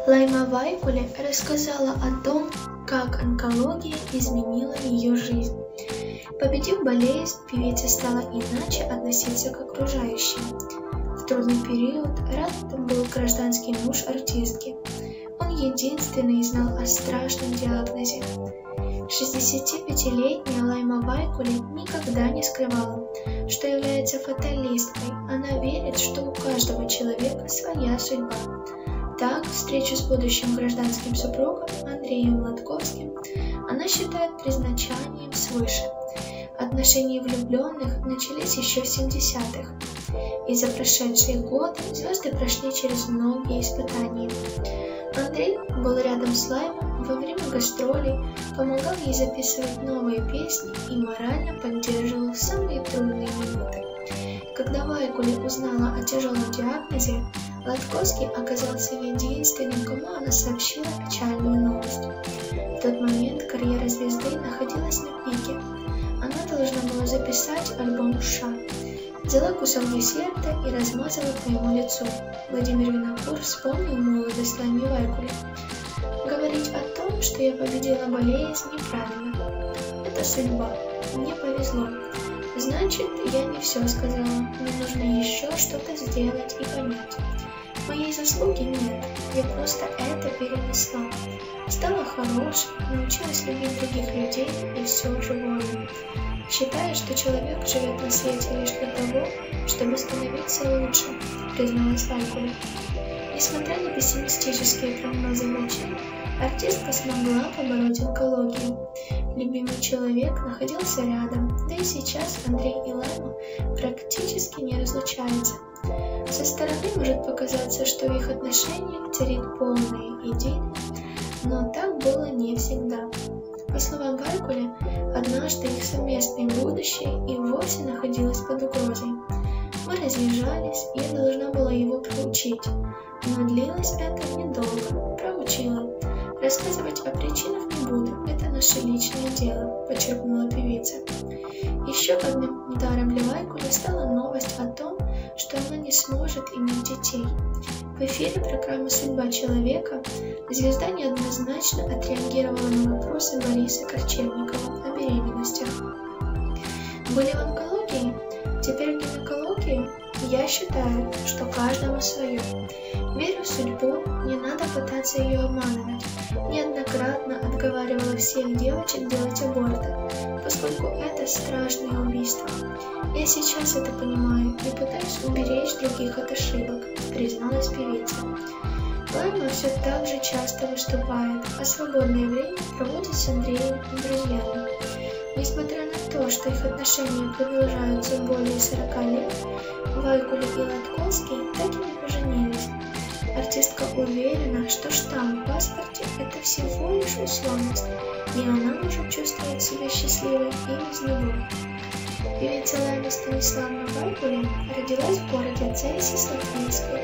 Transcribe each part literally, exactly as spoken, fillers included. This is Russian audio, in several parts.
Лайма Вайкуле рассказала о том, как онкология изменила ее жизнь. Победив болезнь, певица стала иначе относиться к окружающим. В трудный период рядом был гражданский муж артистки. Он единственный знал о страшном диагнозе. шестидесятипятилетняя Лайма Вайкуле никогда не скрывала, что является фаталисткой. Она верит, что у каждого человека своя судьба. Так, встречу с будущим гражданским супругом Андреем Латковским она считает предназначением свыше. Отношения влюбленных начались еще в семидесятых, и за прошедшие годы звезды прошли через многие испытания. Андрей был рядом с Лаймой во время гастролей, помогал ей записывать новые песни и морально поддерживал в самые трудные минуты. Когда Вайкуле узнала о тяжелом диагнозе, Латковский оказался единственным, кому она сообщила печальную новость. В тот момент карьера звезды находилась на пике. Она должна была записать альбом «Ша». Взяла кусок десерта и размазала по его лицу. Владимир Винокур вспомнил молодость Лайми Вайкуле. Говорить о том, что я победила болезнь, неправильно. Это судьба. Мне повезло. Значит, я не все сказала. Мне нужно еще что-то сделать и понять. Моей заслуги нет. Я просто это перенесла. Стала хорошей, научилась любить других людей и все живое. Считаю, что человек живет на свете лишь для того, чтобы становиться лучше, призналась Вайкуле. Несмотря на пессимистические прогнозы врачей, артистка смогла побороть онкологию. Любимый человек находился рядом, да и сейчас Андрей и Лайма практически не разлучаются. Со стороны может показаться, что в их отношениях царит полная идиллия, но так было не всегда. По словам Вайкуле, однажды их совместное будущее и вовсе находилось под угрозой. Мы разъезжались, и я должна была его проучить, но длилось это недолго. Проучила. Рассказывать о причинах не буду, это наше личное дело, подчеркнула певица. Еще одним ударом для Вайкуле стала новость о том, что она не сможет иметь детей. В эфире программы «Судьба человека» звезда неоднозначно отреагировала на вопросы Бориса Корчевникова о беременностях. Были в онкологии? Теперь в гинекологии? Я считаю, что каждому свое. Верю в судьбу, не надо пытаться ее обманывать. Неоднократно отговаривала всех девочек делать аборты, поскольку это страшное убийство. Я сейчас это понимаю и пытаюсь уберечь других от ошибок, призналась певица. Лайма все так же часто выступает, а свободное время проводит с Андреем и друзьями. Несмотря на то, что их отношения продолжаются более сорока лет, Вайкуле и Латковский так и не поженились. Артистка уверена, что штамп в паспорте – это всего лишь условность, и она может чувствовать себя счастливой и без него. Певица Лайма Станиславовна Вайкуле родилась в городе Цейсис Латвийской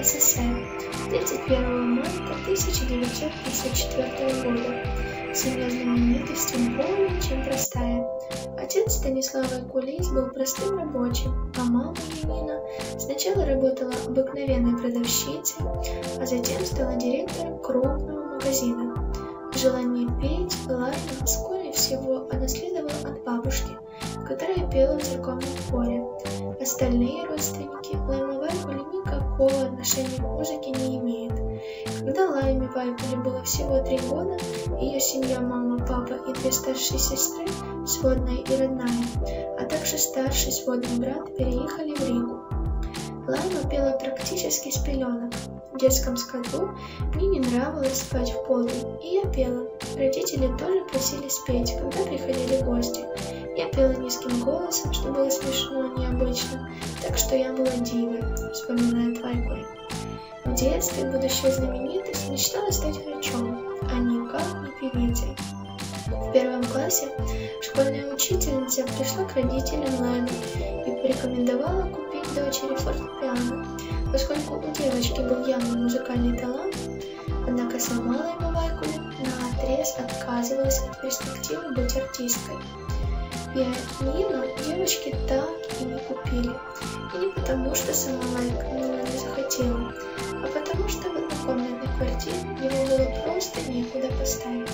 ССР тридцать первого марта тысяча девятьсот пятьдесят четвёртого года. Семья знаменитости более чем простая. Отец Станислав Вайкулис был простым рабочим, а мама Янина сначала работала обыкновенной продавщицей, а затем стала директором крупного магазина. Желание петь Лайма вскоре всего унаследовала от бабушки, которая пела в церковном хоре. Остальные родственники Лаймы Вайкуле никакого отношения к музыке не имеют. Когда Лайме Вайкуле было всего три года, ее семья, мама, папа и две старшие сестры, сводная и родная, а также старший сводный брат переехали в Ригу. Лайма пела практически с пеленок. В детском саду мне не нравилось спать в полдень, и я пела. Родители тоже просили спеть, когда приходили гости. Я пела низким голосом, что было смешно, необычно, так что я была дивой, вспоминает Вайкуле. В детстве будущая знаменитость мечтала стать врачом, а никак не певицей. В первом классе школьная учительница пришла к родителям Лаймы и порекомендовала купить дочери фортепиано, поскольку у девочки был явный музыкальный талант. Однако сама Лайма Вайкуле наотрез отказывалась от перспективы быть артисткой. пианино девочки так и не купили. И не потому, что сама Лайка не захотела, а потому что в однокомнатной квартире его было просто некуда поставить.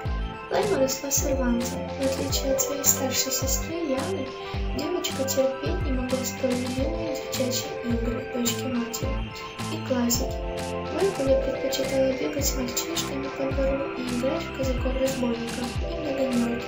Лайма росла сорванцем. В отличие от своей старшей сестры Яны, девочка терпеть не могла столь любимые девчачьи игры дочки матери и классики. Вайкуля предпочитала бегать с мальчишками по двору и играть в казаков-разбойников и многонерки.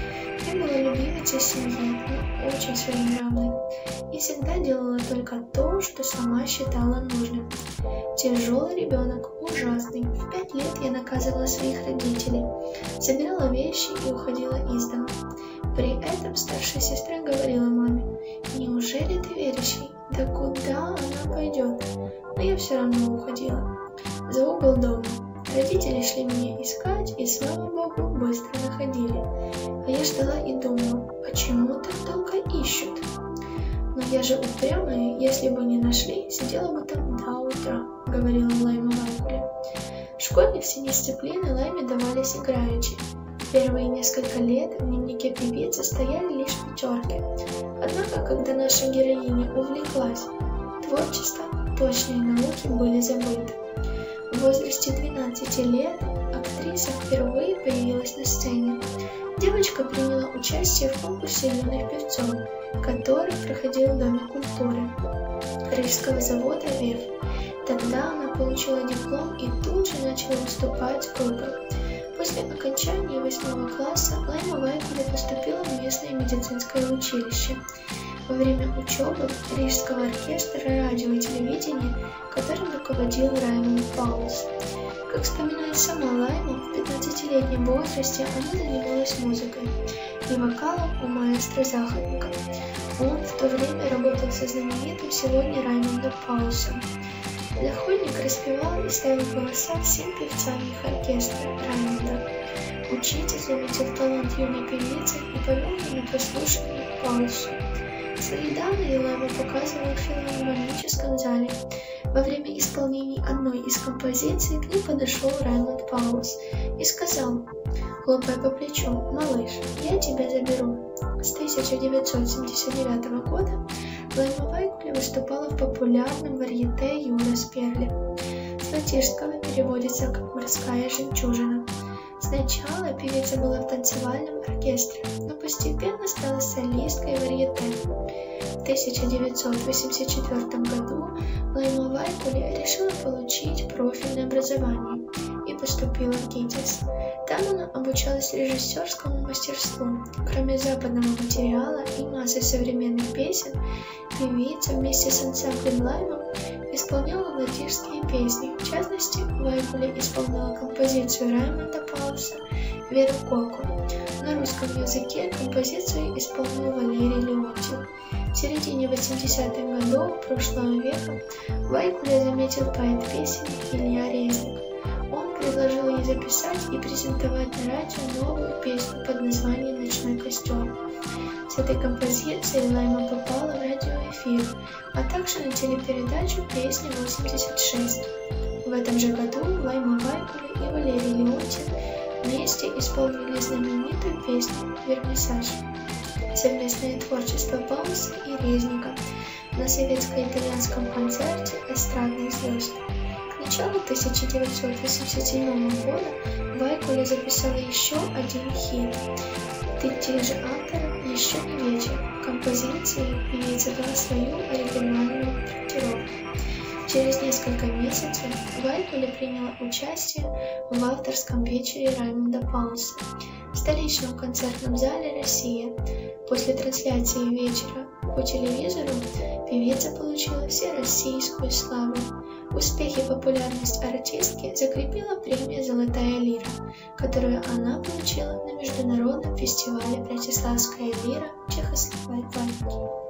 Я была любимицей семьи, но очень своенравной, и всегда делала только то, что сама считала нужным. Тяжелый ребенок, ужасный. В пять лет я наказывала своих родителей, собирала вещи и уходила из дома. При этом старшая сестра говорила маме: «Неужели ты веришь ей? Да куда она пойдет?» Но я все равно уходила. За угол дома. Родители шли меня искать и, слава богу, быстро находили. А я ждала и думала: почему так долго ищут? Но я же упрямая, если бы не нашли, сидела бы там до утра, говорила Лайма Вайкуле. В школе все дисциплины Лайме давались играючи. Первые несколько лет в дневнике певицы стояли лишь пятерки. Однако, когда наша героиня увлеклась творчеством, точные науки были забыты. В возрасте двенадцати лет актриса впервые появилась на сцене. Девочка приняла участие в конкурсе юных певцов, который проходил в Доме культуры Рижского завода ВЭФ. Тогда она получила диплом и тут же начала выступать в группах. После окончания восьмого класса Лайма Вайкуле поступила в местное медицинское училище. Во время учебы Рижского оркестра радио и телевидения, которым руководил Раймонд Паулс. Как вспоминает сама Лайма, в пятнадцатилетнем возрасте она занималась музыкой и вокалом у маэстро Захаренко. Он в то время работал со знаменитым сегодня Раймондом Паулсом. Заходник распевал и ставил голоса всем певцам их оркестра Раймонда. Учитель заметил талант юной певицы и повел ее на прослушивание к Паулсу. Свои данные Лайма показывала в филармоническом зале. Во время исполнения одной из композиций к ней подошел Раймонд Паулс и сказал, хлопая по плечу: «Малыш, я тебя заберу». С тысяча девятьсот семьдесят девятого года Лайма Вайкуле выступала в популярном варьете «Юра Сперли». С латышского переводится как «морская жемчужина». Сначала певица была в танцевальном оркестре, но постепенно стала солисткой варьете. В тысяча девятьсот восемьдесят четвёртом году Лайма Вайкуле решила получить профильное образование и поступила в ГИТИС. Там она обучалась режиссерскому мастерству. Кроме западного материала и массы современных песен, певица вместе с ансамблем Лайма исполняла латышские песни. В частности, Вайкуле исполняла композицию Раймонда Паулса «Веру Коку». На русском языке композицию исполнил Валерий Леонтьев. В середине восьмидесятых годов прошлого века Вайкуле заметил поэт песен Илья Резник. Он предложил ей записать и презентовать на радио новую песню под названием «Ночной костер». С этой композицией Лайма попала в радиоэфир, а также на телепередачу «Песня восемьдесят шесть». В этом же году Лайма Вайкуле и Валерий Леонтьев вместе исполнили знаменитую песню «Вернисаж». Совместное творчество Паулса и Резника на советско-итальянском концерте эстрадных звезд. К началу тысяча девятьсот восемьдесят седьмого года Вайкуле записала еще один хит «Ты те же автором еще не вечер». Композиции певица дала свою оригинальную трактировку. Через несколько месяцев Вайкуле приняла участие в авторском вечере Раймонда Паулса в столичном концертном зале «Россия». После трансляции вечера по телевизору певица получила всероссийскую славу. Успех и популярность артистки закрепила премия «Золотая лира», которую она получила на международном фестивале «Братиславская лира» в Чехословакии.